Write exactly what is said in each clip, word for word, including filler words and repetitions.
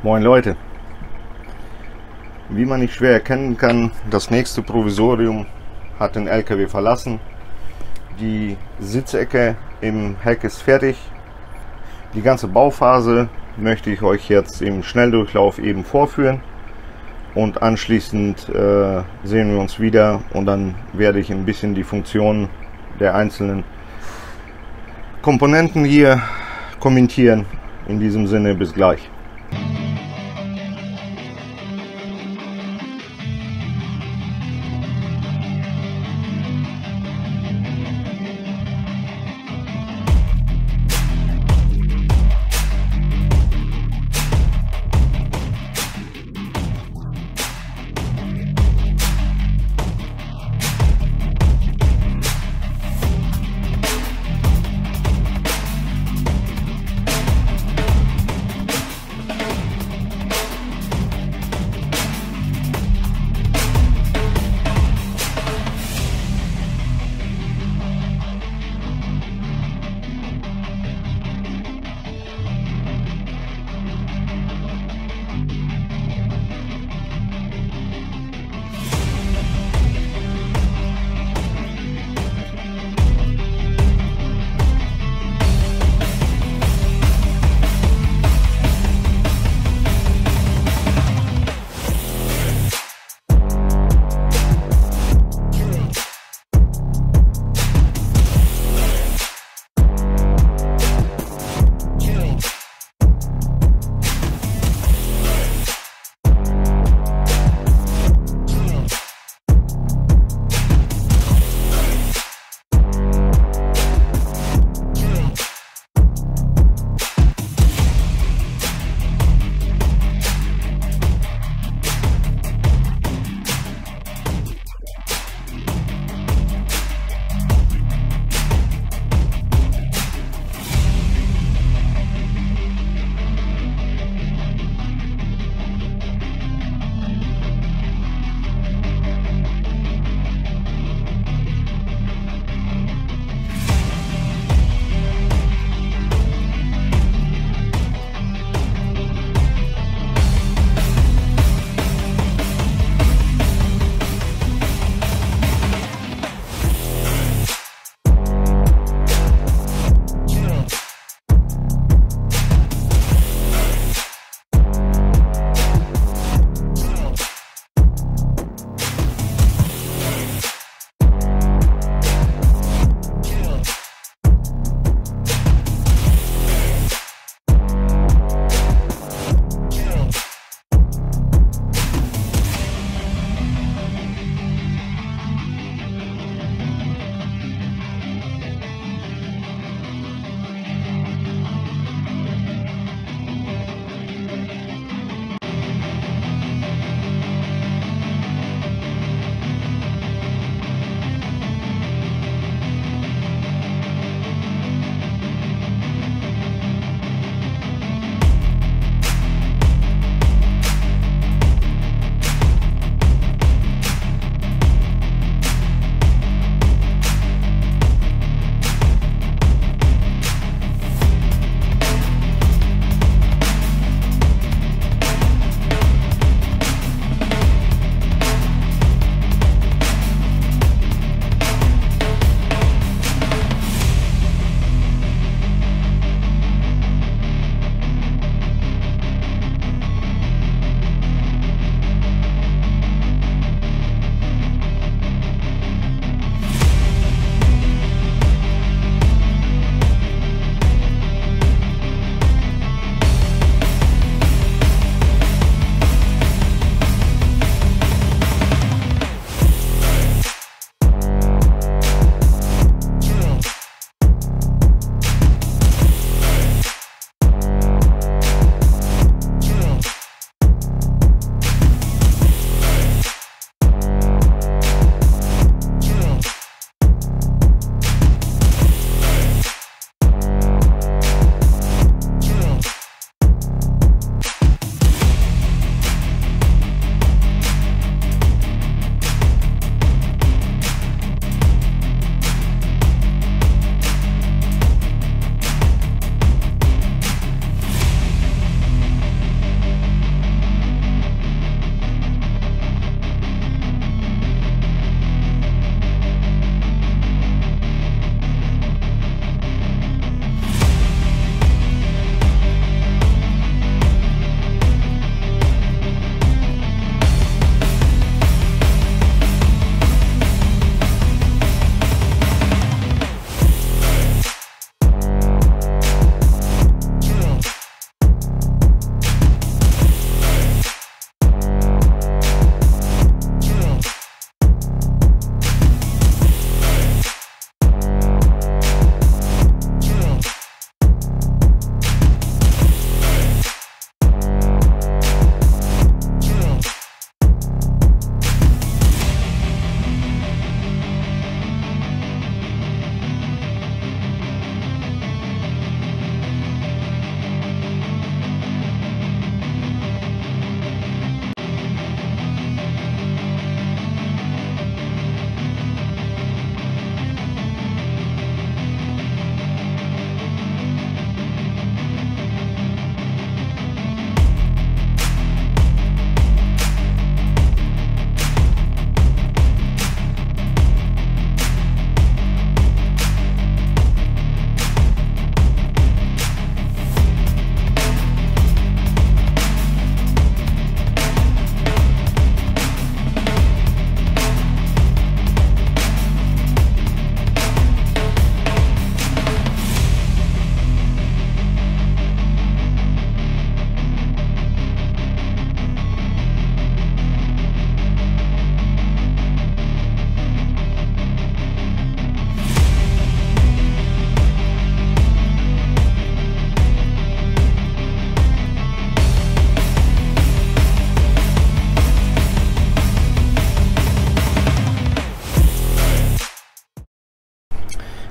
Moin Leute, wie man nicht schwer erkennen kann, das nächste Provisorium hat den L K W verlassen. Die Sitzecke im Heck ist fertig. Die ganze Bauphase möchte ich euch jetzt im Schnelldurchlauf eben vorführen und anschließend äh, sehen wir uns wieder und dann werde ich ein bisschen die Funktionen der einzelnen Komponenten hier kommentieren. In diesem Sinne, bis gleich.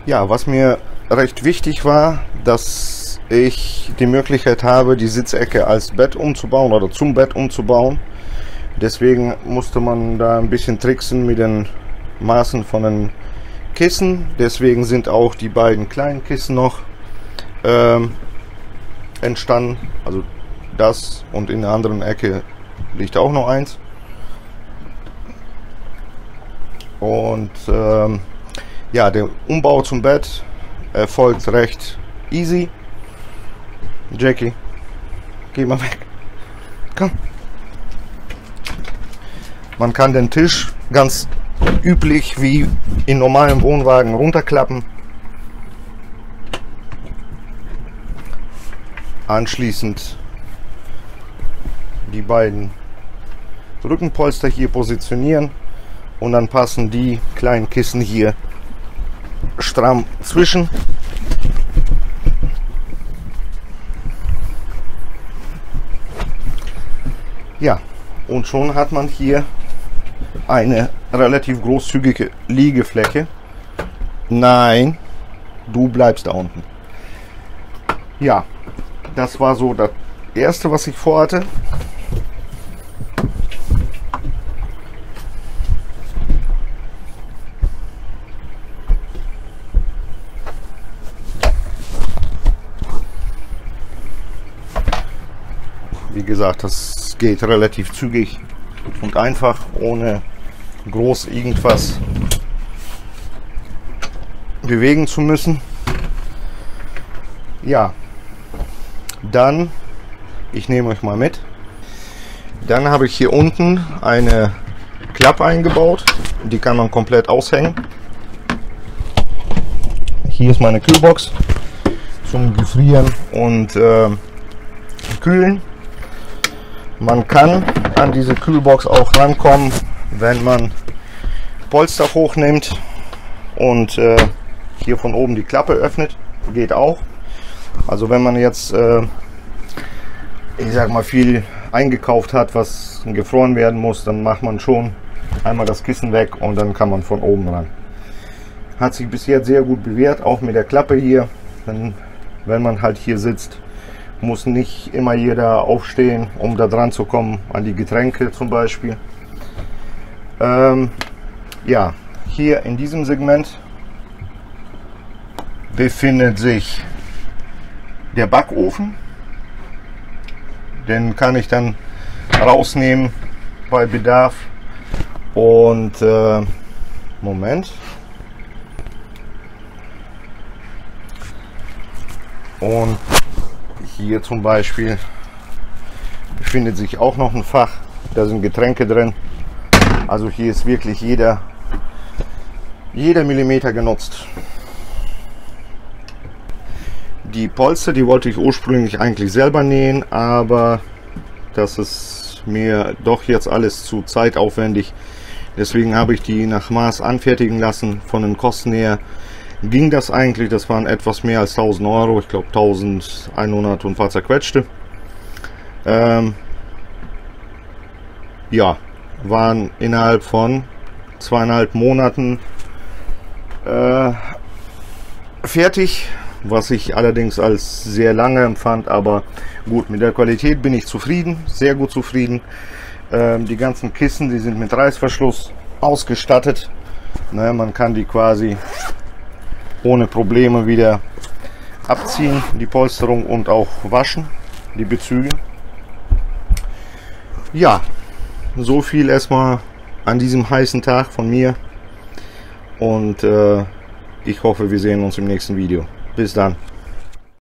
Ja, was mir recht wichtig war, dass ich die Möglichkeit habe, die Sitzecke als Bett umzubauen oder zum Bett umzubauen. Deswegen musste man da ein bisschen tricksen mit den Maßen von den Kissen. Deswegen sind auch die beiden kleinen Kissen noch ähm, entstanden. Also das, und in der anderen Ecke liegt auch noch eins. Und ähm, ja, der Umbau zum Bett erfolgt recht easy. Jackie, geh mal weg. Komm. Man kann den Tisch ganz üblich wie in normalen Wohnwagen runterklappen. Anschließend die beiden Rückenpolster hier positionieren und dann passen die kleinen Kissen hier stramm zwischen. Ja, und schon hat man hier eine relativ großzügige Liegefläche. Nein, du bleibst da unten. Ja, das war so das erste, was ich vorhatte. Wie gesagt, das geht relativ zügig und einfach, ohne groß irgendwas bewegen zu müssen. Ja, dann, ich nehme euch mal mit, dann habe ich hier unten eine Klappe eingebaut, die kann man komplett aushängen. Hier ist meine Kühlbox zum Gefrieren und äh, Kühlen. Man kann an diese Kühlbox auch rankommen, wenn man Polster hochnimmt und äh, hier von oben die Klappe öffnet. Geht auch. Also wenn man jetzt, äh, ich sag mal, viel eingekauft hat, was gefroren werden muss, dann macht man schon einmal das Kissen weg und dann kann man von oben ran. Hat sich bis jetzt sehr gut bewährt, auch mit der Klappe hier. Denn wenn man halt hier sitzt, muss nicht immer jeder aufstehen, um da dran zu kommen, an die Getränke zum Beispiel. Ähm, ja, hier in diesem Segment befindet sich der Backofen. Den kann ich dann rausnehmen bei Bedarf. Und äh, Moment. Und hier zum Beispiel befindet sich auch noch ein Fach, da sind Getränke drin. Also hier ist wirklich jeder, jeder Millimeter genutzt. Die Polster, die wollte ich ursprünglich eigentlich selber nähen, aber das ist mir doch jetzt alles zu zeitaufwendig. Deswegen habe ich die nach Maß anfertigen lassen. Von den Kosten her ging das eigentlich, das waren etwas mehr als tausend Euro, ich glaube eintausendeinhundert und ein paar zerquetschte. Ähm, ja, waren innerhalb von zweieinhalb Monaten äh, fertig, was ich allerdings als sehr lange empfand, aber gut, mit der Qualität bin ich zufrieden, sehr gut zufrieden. Ähm, die ganzen Kissen, die sind mit Reißverschluss ausgestattet. Naja, man kann die quasi ohne Probleme wieder abziehen, die Polsterung, und auch waschen, die Bezüge. Ja, so viel erstmal an diesem heißen Tag von mir und äh, ich hoffe, wir sehen uns im nächsten Video. Bis dann.